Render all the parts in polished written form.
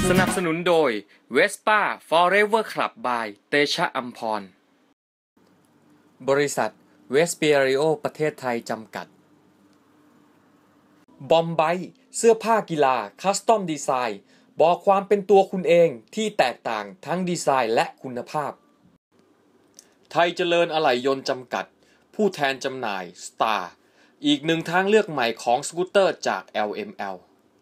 สนับสนุนโดย Vespa Forever Club by เตชะอัมพรบริษัทเวสเปียริโอประเทศไทยจำกัดบอมไบเสื้อผ้ากีฬาคัสตอมดีไซน์บอกความเป็นตัวคุณเองที่แตกต่างทั้งดีไซน์และคุณภาพไทยเจริญอะไหล่ยนต์จำกัดผู้แทนจำหน่าย Star อีกหนึ่งทางเลือกใหม่ของสกูตเตอร์จาก LML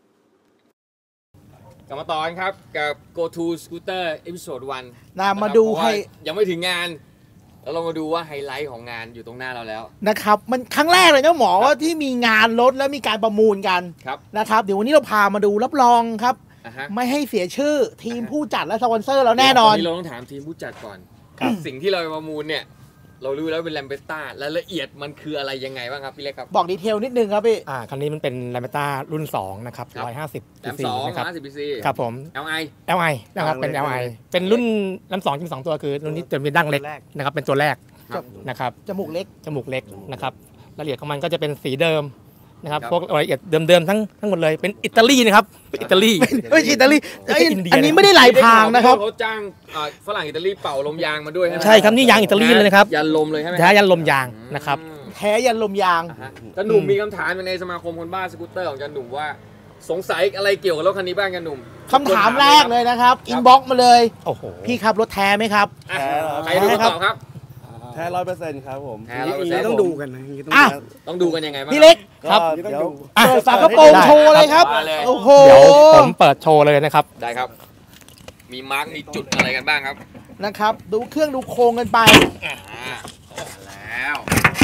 กลับมาต่อกันครับกับ Go To Scooter Episode 1 มาดูให้ยังไม่ถึงงานแล้วเรามาดูว่าไฮไลท์ของงานอยู่ตรงหน้าเราแล้วนะครับมันครั้งแรกเลยนะหมอว่าที่มีงานรถแล้วมีการประมูลกันนะครับเดี๋ยววันนี้เราพามาดูรับรองครับไม่ให้เสียชื่อทีมผู้จัดและสปอนเซอร์เราแน่นอนเราต้องถามทีมผู้จัดก่อนสิ่งที่เราประมูลเนี่ยเรารู้แล้วเป็นแลมเบต้ารายละเอียดมันคืออะไรยังไงบ้างครับพี่เล็กครับบอกดีเทลนิดนึงครับพี่คันนี้มันเป็นแลมเบต้ารุ่น2นะครับ150 cc นะครับ 150 cc ครับผม LI นะครับเป็น LI เป็นรุ่นลำ2จิ้ม2ตัวคือรุ่นนี้จะมีดั้งเล็กนะครับเป็นตัวแรกนะครับจมูกเล็กนะครับรายละเอียดของมันก็จะเป็นสีเดิมนะครับพวกรายละเอียดเดิมๆทั้งหมดเลยเป็นอิตาลีนะครับอิตาลีไม่ใช่อิตาลีอันนี้ไม่ได้ไหลพรางนะครับเขาจ้างฝรั่งอิตาลีเป่าลมยางมาด้วยใช่ครับนี่ยางอิตาลีเลยนะครับยันลมเลยใช่ไหมแท้ยันลมยางนะครับแท้ยันลมยางจันหนุ่มมีคำถามในสมาคมคนบ้าสกูตเตอร์ของจันหนุ่มว่าสงสัยอะไรเกี่ยวกับรถคันนี้บ้างจันหนุ่มคำถามแรกเลยนะครับอินบ็อกซ์มาเลยโอ้โหพี่ครับรถแท้ไหมครับใครรู้ตอบครับแท้ 100% ครับผมต้องดูกันนะต้องดูกันยังไงบ้างพี่เล็กครับเดี๋ยวเปิดฝากระโปรงโชว์เลยครับโอ้โหเดี๋ยวผมเปิดโชว์เลยนะครับได้ครับมีมาร์กมีจุดอะไรกันบ้างครับนะครับดูเครื่องดูโครงกันไปแล้ว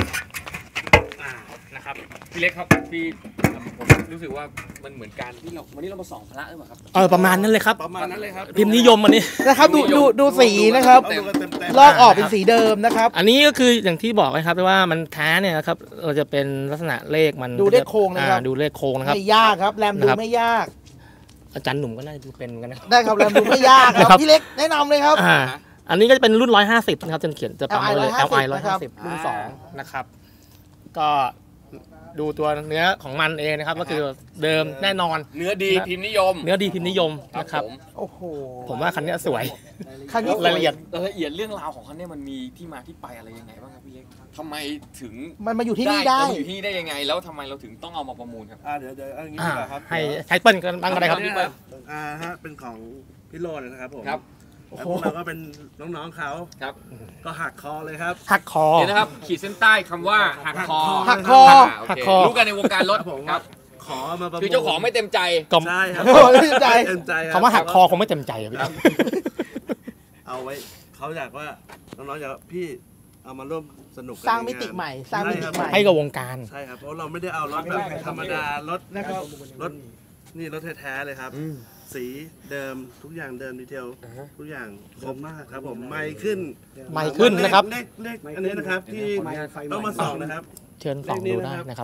นะครับพี่เล็กครับพี่ผมรู้สึกว่ามันเหมือนกันที่เราวันนี้เรามาส่องพระหรือเปล่าครับประมาณนั้นเลยครับพิมพ์นิยมอันนี้นะครับดูสีนะครับลอกออกเป็นสีเดิมนะครับอันนี้ก็คืออย่างที่บอกนะครับว่ามันแท้เนี่ยนะครับเราจะเป็นลักษณะเลขมันดูเลขโครงนะครับดูเลขโครงนะครับไม่ยากครับแรมดูไม่ยากอาจารย์หนุ่มก็น่าจะดูเป็นกันนะได้ครับแรมดูไม่ยากครับพี่เล็กแนะนำเลยครับอันนี้ก็จะเป็นรุ่น150นะครับจะเขียนจะประมาณเลย LI 150รุ่น2นะครับก็ดูตัวเนื้อของมันเองนะครับก็คือเดิมแน่นอนเนื้อดีพิมพ์นิยมนะครับโอ้โหผมว่าคันนี้สวยคันนี้รายละเอียดเรื่องราวของคันนี้มันมีที่มาที่ไปอะไรยังไงบ้างครับพี่เล็กทำไมถึงมันมาอยู่ที่นี่ได้อยู่ที่นี่ได้ยังไงแล้วทำไมเราถึงต้องเอามาประมูลครับเดี๋ยวอย่างนี้ดีกว่าครับให้ไทเปิลกันบ้างก็ได้ครับฮะเป็นของพี่โรจน์นะครับผมครับแล้วพวกเราก็เป็นน้องๆเขาครับก็หักคอเลยครับหักคอนี่นะครับขีดเส้นใต้คำว่าหักคอรู้กันในวงการรถครับขอมาประมูลคือเจ้าของไม่เต็มใจใช่ครับไม่เต็มใจคำว่าหักคอคงไม่เต็มใจครับเอาไว้เขาอยากว่าน้องๆอยากพี่เอามาร่วมสนุกสร้างมิติใหม่สร้างมิติใหม่ให้กับวงการใช่ครับเพราะเราไม่ได้เอารถแบบธรรมดารถนะครับรถนี่รถแท้ๆเลยครับสีเดิมทุกอย่างเดิมดีเทลทุกอย่างครบมากครับผมไม่ขึ้นนะครับเลขอันนี้นะครับที่ต้องมาส่องนะครับเชิญส่องดูได้นะครับ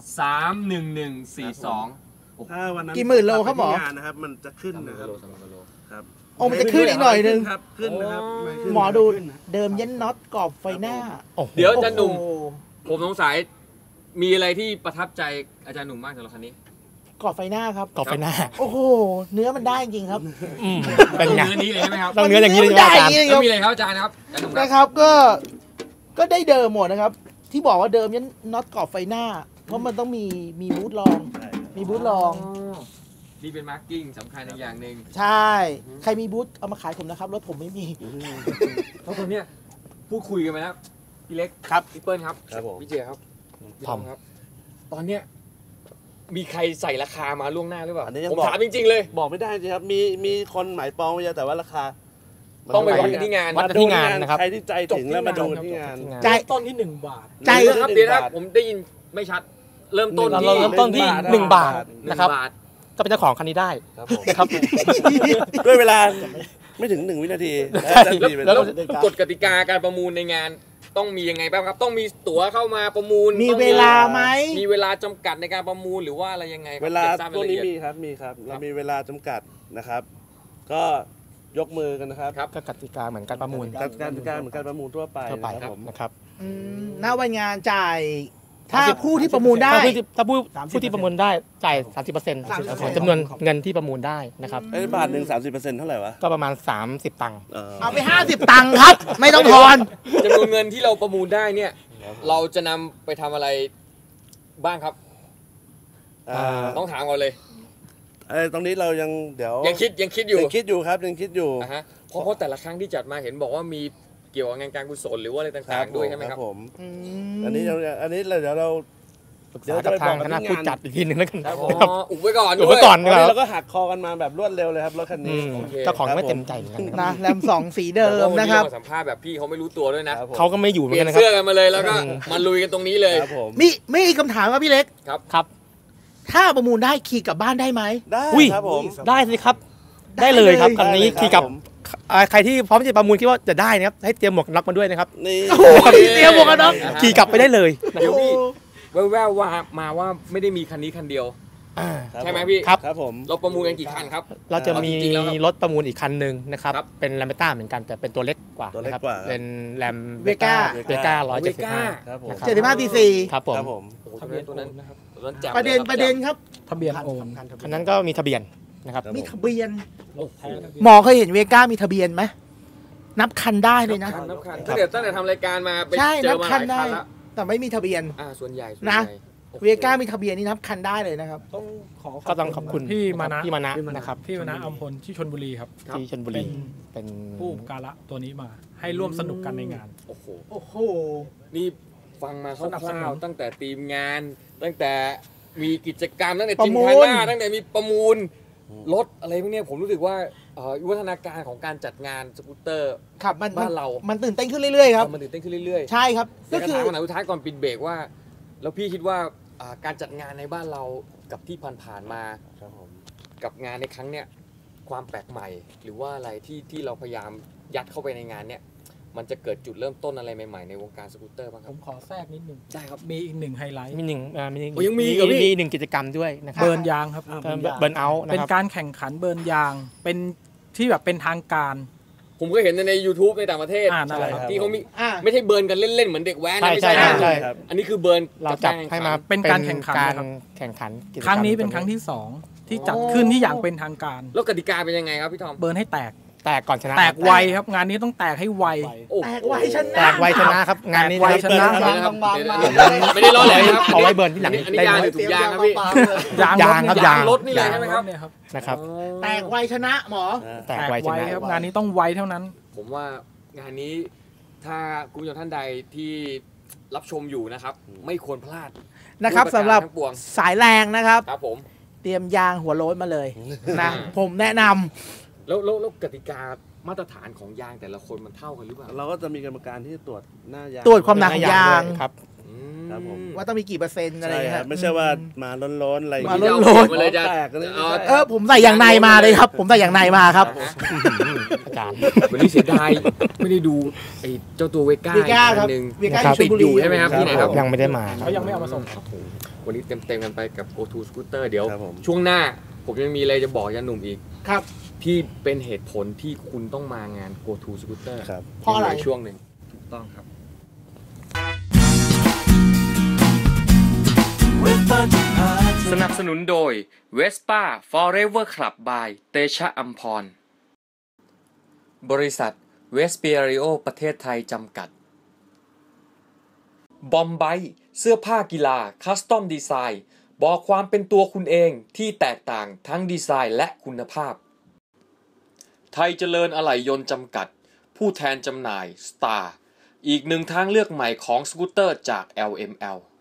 31142 ถ้าวันนั้นกี่หมื่นโลครับหมอนะครับมันจะขึ้นนะครับครับมันจะขึ้นอีกหน่อยนึงครับขึ้นนะครับหมอดูเดิมยันน็อตกรอบไฟหน้าเดี๋ยวอาจารย์หนุ่มผมสงสัยมีอะไรที่ประทับใจอาจารย์หนุ่มมากสำหรับคันนี้กรอบไฟหน้าครับกรอบไฟหน้าโอ้โหเนื้อมันได้จริงครับเป็นเนื้อนี้เลยใช่ไหมครับต้องเนื้ออย่างนี้เลยได้แล้วมีอะไรครับอาจารย์ครับนะครับก็ได้เดิมหมดนะครับที่บอกว่าเดิมยันน็อตกรอบไฟหน้าเพราะมันต้องมีบูทรองนี่เป็นมาร์กิ้งสำคัญอย่างหนึ่งใช่ใครมีบูธเอามาขายผมนะครับรถผมไม่มีเพราะตอนนี้พูดคุยกันไปแล้วพี่เล็กครับพี่เปิ้ลครับพี่เจครับทอมครับตอนเนี้ยมีใครใส่ราคามาล่วงหน้าหรือเปล่าผมถามจริงๆเลยบอกไม่ได้จริงครับมีคนหมายปองไว้แต่ว่าราคาต้องไปวัดที่งานนะครับใครที่ใจถึงแล้วมาดูที่งานใจต้นที่1 บาทใจครับเดี๋ยวนะผมได้ยินไม่ชัดเริ่มต้นที่1 บาทนะครับก็เป็นเจ้าของคันนี้ได้ครับด้วยเวลาไม่ถึง1 วินาทีแล้วกฎกติกาการประมูลในงานต้องมียังไงบ้างครับต้องมีตั๋วเข้ามาประมูลมีเวลาไหมมีเวลาจำกัดในการประมูลหรือว่าอะไรยังไงเวลาพวกนี้มีครับเรามีเวลาจำกัดนะครับก็ยกมือกันนะครับก็กติกาเหมือนการประมูลกติกาเหมือนการประมูลทั่วไปครับนะครับณวันงานจ่ายถ้าผู้ที่ประมูลได้ถ้าผู้ที่ประมูลได้จ่าย 30%ของจำนวนเงินที่ประมูลได้นะครับบาทหนึ่ง30%เท่าไหร่วะก็ประมาณ30 ตังค์เอาไป50 ตังค์ครับ ไม่ต้องทอนจำนวนเงินที่เราประมูลได้เนี่ยเราจะนำไปทำอะไรบ้างครับต้องถามก่อนเลยตรงนี้เรายังเดี๋ยวยังคิดอยู่ครับยังคิดอยู่เพราะแต่ละครั้งที่จัดมาเห็นบอกว่ามีเกี่ยวกับงานการกุศลหรือว่าอะไรต่างๆด้วยใช่ไหมครับผมอันนี้เดี๋ยวเราจะไปบอกคณะผู้จัดอีกทีนึงแล้วกันอุบไว้ก่อนเราก็หักคอกันมาแบบรวดเร็วเลยครับรถคันนี้เจ้าของไม่เต็มใจนะแรม2สีเดิมนะครับสัมภาษณ์แบบพี่เขาไม่รู้ตัวด้วยนะเขาก็ไม่อยู่เหมือนกันนะครับเสื้อกันมาเลยแล้วก็มาลุยกันตรงนี้เลยมีคำถามว่าพี่เล็กครับถ้าประมูลได้ขี่กลับบ้านได้ไหมได้ครับผมได้สิครับได้เลยครับคันนี้ขี่กับใครที่พร้อมจะประมูลคิดว่าจะได้นะครับให้เตรียมหมวกน็อกมาด้วยนะครับนี่เตรียมหมวกน็อกขี่กลับไปได้เลยเดี๋ยวพี่แววว่ามาว่าไม่ได้มีคันนี้คันเดียวใช่ไหมพี่ครับผมเราประมูลกันกี่คันครับเราจะมีรถประมูลอีกคันหนึ่งนะครับเป็นแรมเบต้าเหมือนกันแต่เป็นตัวเล็กกว่านะครับเป็นแรมเวก้า 175 ครับผม 75 cc ครับผมทะเบียนตัวนั้นนะครับประเด็นครับทะเบียนโอนคันนั้นก็มีทะเบียนนะครับมีทะเบียนหมอเคยเห็นเวก้ามีทะเบียนไหมนับคันได้เลยนะนับคันตั้งแต่ทำรายการมาใช่นับคันได้แต่ไม่มีทะเบียนส่วนใหญ่นะเวก้ามีทะเบียนนี่นับคันได้เลยนะครับก็ต้องขอบคุณพี่มานะนะครับพี่มานะอัมพลที่ชลบุรีครับที่ชลบุรีเป็นผู้กาละตัวนี้มาให้ร่วมสนุกกันในงานโอ้โหนี่ฟังมาคร่าวๆตั้งแต่ทีมงานตั้งแต่มีกิจกรรมตั้งแต่จิมคาน่าตั้งแต่มีประมูลรถอะไรพวกนี้ผมรู้สึกว่าวิวัฒนาการของการจัดงานสกูตเตอร์บ้านเรามันตื่นเต้นขึ้นเรื่อยๆครับมันตื่นเต้นขึ้นเรื่อยๆใช่ครับก็คือวันสุดท้ายก่อนปิดเบรกว่าแล้วพี่คิดว่าการจัดงานในบ้านเรากับที่ผ่านๆมากับงานในครั้งเนี้ยความแปลกใหม่หรือว่าอะไรที่เราพยายามยัดเข้าไปในงานเนี้ยมันจะเกิดจุดเริ่มต้นอะไรใหม่ๆในวงการสกูตเตอร์บ้างครับผมขอแทรกนิดนึงได้ครับมีอีกหนึ่งไฮไลท์มีหนึ่งมีหนึ่งกิจกรรมด้วยนะครับเบิร์นยางครับเบิร์นเอาท์เป็นการแข่งขันเบิร์นยางเป็นที่แบบเป็นทางการผมก็เห็นใน YouTube ในต่างประเทศที่เขามีไม่ใช่เบิร์นกันเล่นๆเหมือนเด็กแว้นไม่ใช่อันนี้คือเบิร์นเราจับให้มาเป็นการแข่งขันครั้งนี้เป็นครั้งที่2ที่จัดขึ้นที่อย่างเป็นทางการแล้วกติกาเป็นยังไงครับพี่ทอมเบิร์นให้แตกก่อนชนะแตกไวครับงานนี้ต้องแตกให้ไวแตกไวชนะแตกไวชนะครับงานนี้ไวชนะไม่ได้ล้อเล่นครับเอาไว้เบิร์นที่หลังอันนี้ยางหรือถุงยางครับพี่ยางครับยางรถนี่เลยใช่ไหมครับนะครับแตกไวชนะหมอแตกไวครับงานนี้ต้องไวเท่านั้นผมว่างานนี้ถ้าคุณผู้ชมท่านใดที่รับชมอยู่นะครับไม่ควรพลาดนะครับสำหรับสายแรงนะครับครับผมเตรียมยางหัวโล้นมาเลยนะผมแนะนำแล้วกติกามาตรฐานของยางแต่ละคนมันเท่ากันหรือเปล่าเราก็จะมีกรรมการที่ตรวจหน้ายางตรวจความหนักของยางครับผมว่าต้องมีกี่เปอร์เซ็นต์อะไรครับไม่ใช่ว่ามาล้นๆอะไรมาล้นๆเลยจะผมใส่อย่างในมาเลยครับผมใส่อย่างในมาครับอาจารย์วันนี้เสียดายไม่ได้ดูไอ้เจ้าตัวเวก้าครับเวก้าติดอยู่ใช่ไหมครับที่ไหนครับยังไม่ได้มาเขายังไม่เอามาส่งวันนี้เต็มกันไปกับ Go2 Scooter เดี๋ยวช่วงหน้าผมยังมีอะไรจะบอกยันหนุ่มอีกครับที่เป็นเหตุผลที่คุณต้องมางาน Go2 Scooter เพราะอะไรช่วงหนึ่งถูกต้องครับสนับสนุนโดย Vespa Forever Club by เตชะอัมพรบริษัท Vespario ประเทศไทยจำกัดบอมไบเสื้อผ้ากีฬาคัสตอมดีไซน์บอกความเป็นตัวคุณเองที่แตกต่างทั้งดีไซน์และคุณภาพไทยเจริญอะไหล่ยนต์จำกัดผู้แทนจำหน่าย Star อีกหนึ่งทางเลือกใหม่ของสกูตเตอร์จาก LML